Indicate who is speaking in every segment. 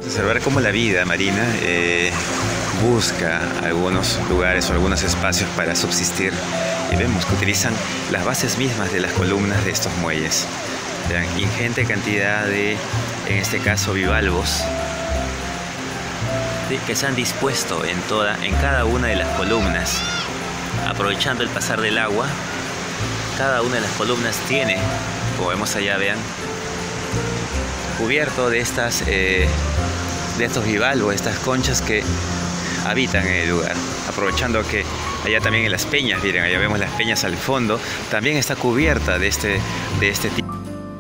Speaker 1: Observar cómo la vida marina busca algunos lugares o algunos espacios para subsistir, y vemos que utilizan las bases mismas de las columnas de estos muelles. Vean, ingente cantidad de, en este caso, bivalvos que se han dispuesto en cada una de las columnas, aprovechando el pasar del agua. Cada una de las columnas tiene, como vemos allá, vean, cubierto de estos bivalvos, estas conchas que habitan en el lugar, aprovechando que allá también en las peñas, miren, allá vemos las peñas al fondo, también está cubierta de este tipo.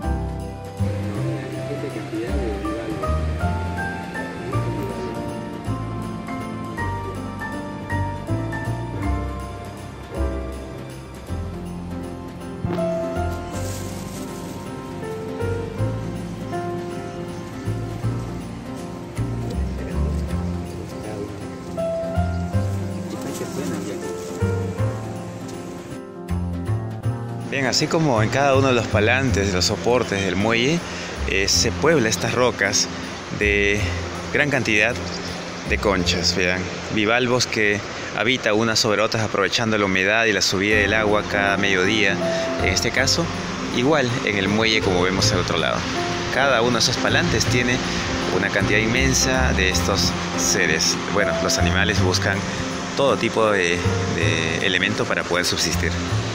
Speaker 1: Bien, así como en cada uno de los palantes, de los soportes del muelle, se puebla estas rocas de gran cantidad de conchas. Vean, bivalvos que habitan unas sobre otras aprovechando la humedad y la subida del agua cada mediodía. En este caso, igual en el muelle, como vemos al otro lado. Cada uno de esos palantes tiene una cantidad inmensa de estos seres. Bueno, los animales buscan todo tipo de elemento para poder subsistir.